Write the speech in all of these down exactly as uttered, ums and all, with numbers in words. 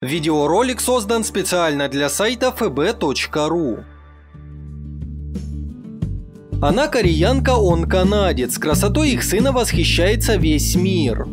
Видеоролик создан специально для сайта эф бэ точка ру. Она кореянка, он канадец. Красотой их сына восхищается весь мир.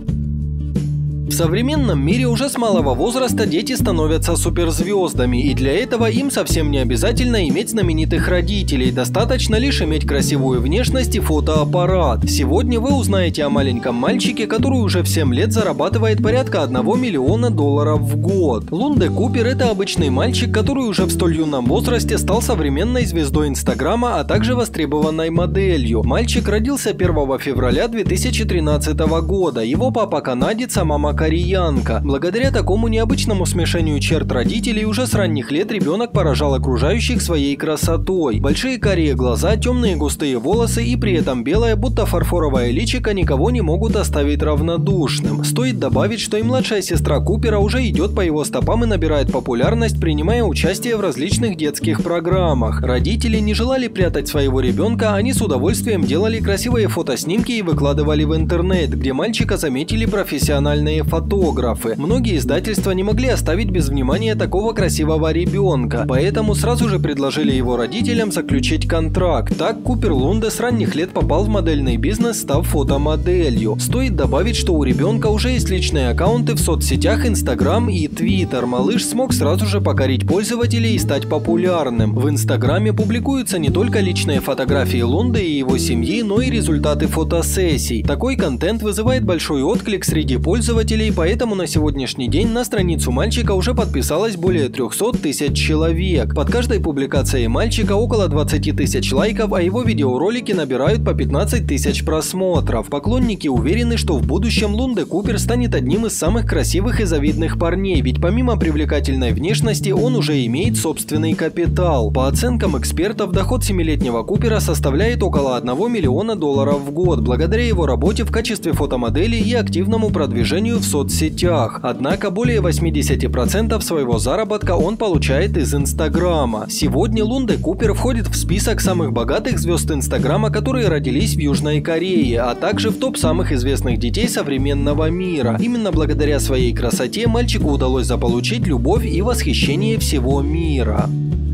В современном мире уже с малого возраста дети становятся суперзвездами, и для этого им совсем не обязательно иметь знаменитых родителей, достаточно лишь иметь красивую внешность и фотоаппарат. Сегодня вы узнаете о маленьком мальчике, который уже в семь лет зарабатывает порядка одного миллиона долларов в год. Лунде Купер – это обычный мальчик, который уже в столь юном возрасте стал современной звездой Инстаграма, а также востребованной моделью. Мальчик родился первого февраля две тысячи тринадцатого года. Его папа канадец, а мама кореянка. Благодаря такому необычному смешению черт родителей уже с ранних лет ребенок поражал окружающих своей красотой. Большие карие глаза, темные густые волосы и при этом белое, будто фарфоровое личико никого не могут оставить равнодушным. Стоит добавить, что и младшая сестра Купера уже идет по его стопам и набирает популярность, принимая участие в различных детских программах. Родители не желали прятать своего ребенка, они с удовольствием делали красивые фотоснимки и выкладывали в интернет, где мальчика заметили профессиональные фотографы. Многие издательства не могли оставить без внимания такого красивого ребенка, поэтому сразу же предложили его родителям заключить контракт. Так Купер Лунде с ранних лет попал в модельный бизнес, став фотомоделью. Стоит добавить, что у ребенка уже есть личные аккаунты в соцсетях Instagram и Twitter. Малыш смог сразу же покорить пользователей и стать популярным. В Инстаграме публикуются не только личные фотографии Лунде и его семьи, но и результаты фотосессий. Такой контент вызывает большой отклик среди пользователей, поэтому на сегодняшний день на страницу мальчика уже подписалось более трёхсот тысяч человек. Под каждой публикацией мальчика около двадцати тысяч лайков, а его видеоролики набирают по пятнадцать тысяч просмотров. Поклонники уверены, что в будущем Лунде Купер станет одним из самых красивых и завидных парней, ведь помимо привлекательной внешности он уже имеет собственный капитал. По оценкам экспертов, доход семилетнего Купера составляет около одного миллиона долларов в год, благодаря его работе в качестве фотомодели и активному продвижению в соцсетях. Однако более восьмидесяти процентов своего заработка он получает из Инстаграма. Сегодня Лунде Купер входит в список самых богатых звезд Инстаграма, которые родились в Южной Корее, а также в топ самых известных детей современного мира. Именно благодаря своей красоте мальчику удалось заполучить любовь и восхищение всего мира.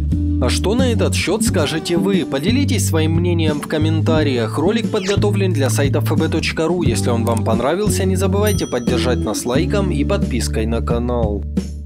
А что на этот счет скажете вы? Поделитесь своим мнением в комментариях. Ролик подготовлен для сайта эф бэ точка ру. Если он вам понравился, не забывайте поддержать нас лайком и подпиской на канал.